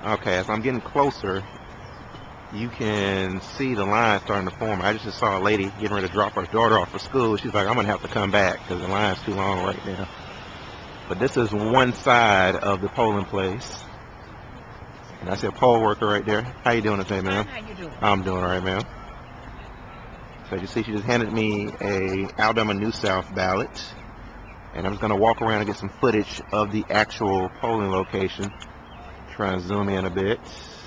Okay, as I'm getting closer, you can see the line starting to form. I just saw a lady getting ready to drop her daughter off for school. She's like, I'm going to have to come back because the line's too long right now. But this is one side of the polling place. And I see a poll worker right there. How you doing today, ma'am? How you doing? I'm doing all right, ma'am. So you see, she just handed me a Alabama New South ballot. And I'm just going to walk around and get some footage of the actual polling location. Try and zoom in a bit.